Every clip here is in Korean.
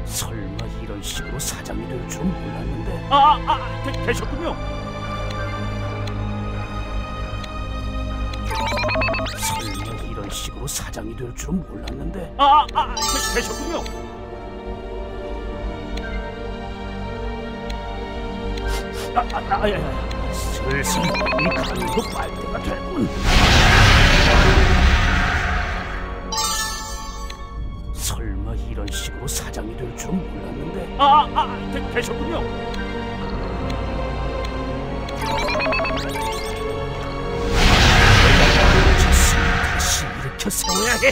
설마 이런 식으로 사장이 될 줄은 몰랐는데. 되셨군요. 설마 이런 식으로 사장이 될 줄은 몰랐는데. 되셨군요. 슬슬 이 간도 빨 때가 됐군. 설마 이런 식으로 사장이 될 줄은 몰랐는데. 되셨군요. 다시 일으켜 세워야 해.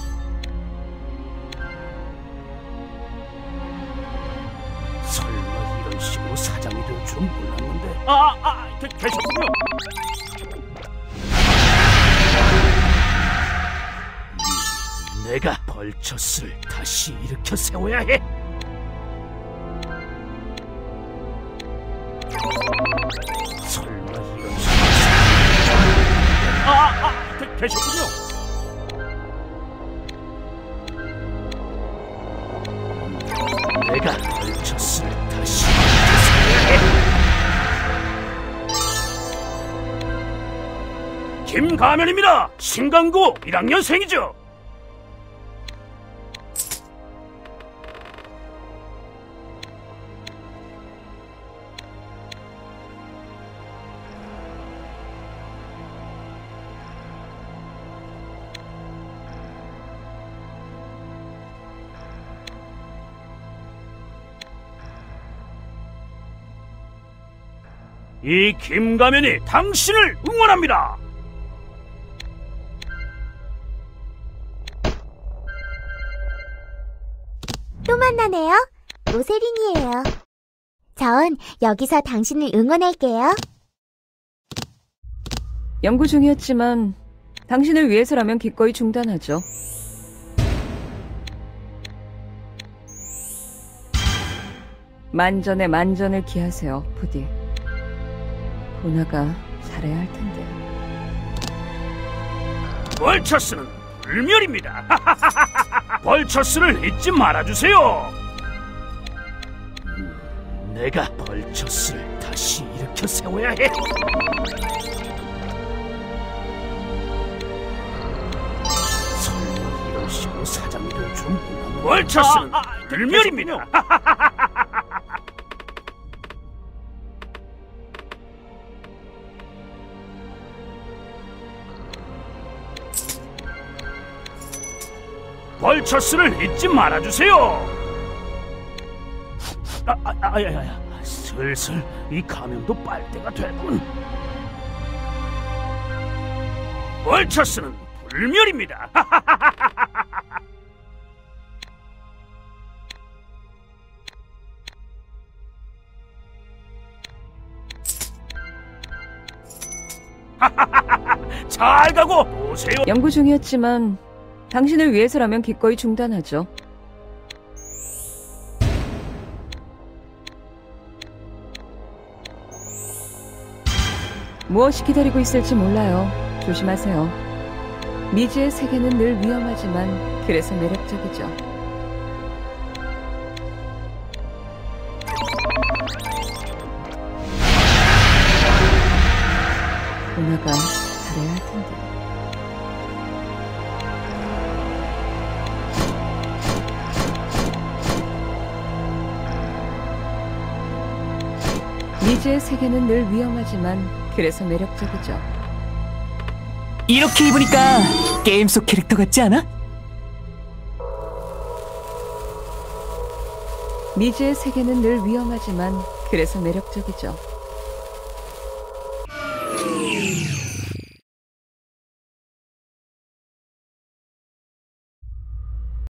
설마 이런 식으로 사장이 될 줄은 몰랐는데. 되셨군요. 내가 벌처스를 다시 일으켜 세워야 해. 설마 이런 식으로 되셨군요. 내가 벌처스를 다시 일으켜 세워야 해. 김가면입니다. 신강고 1학년생이죠. 이 김가면이 당신을 응원합니다. 또 만나네요. 로세린이에요. 전 여기서 당신을 응원할게요. 연구 중이었지만 당신을 위해서라면 기꺼이 중단하죠. 만전에 만전을 기하세요, 부디. 보나가 잘해야 할 텐데. 벌처스는 불멸입니다. 벌처스를 잊지 말아주세요. 내가 벌처스를 다시 일으켜 세워야 해. 설마 이런 식으로 사장이 될 줄은 몰랐는데. 벌처스는 불멸입니다. 벌처스를 잊지 말아주세요. 슬슬 이 가면도 빨 때가 됐군. 벌처스는 불멸입니다. 잘 가고 보세요. 연구 중이었지만 당신을 위해서라면 기꺼이 중단하죠. 무엇이 기다리고 있을지 몰라요. 조심하세요. 미지의 세계는 늘 위험하지만 그래서 매력적이죠. 보나가 잘해야 할 텐데. 미지의 세계는 늘 위험하지만 그래서 매력적이죠. 이렇게 입으니까 게임 속 캐릭터 같지 않아? 미지의 세계는 늘 위험하지만 그래서 매력적이죠.